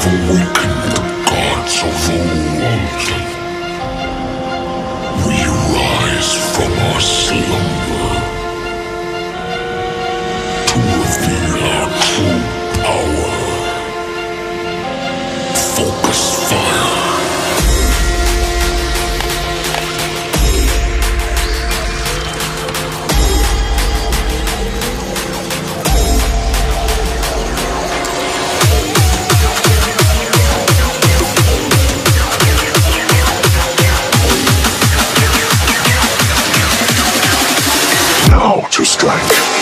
awakened the gods of old. We rise from our slumber to reveal our true power. Focus fire. Now to strike.